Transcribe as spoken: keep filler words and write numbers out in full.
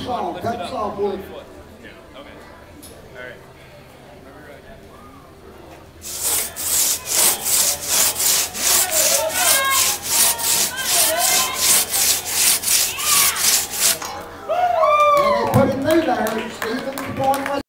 saw, cut saw board. Yeah, okay. All right. And they put him through there. Stephen's going with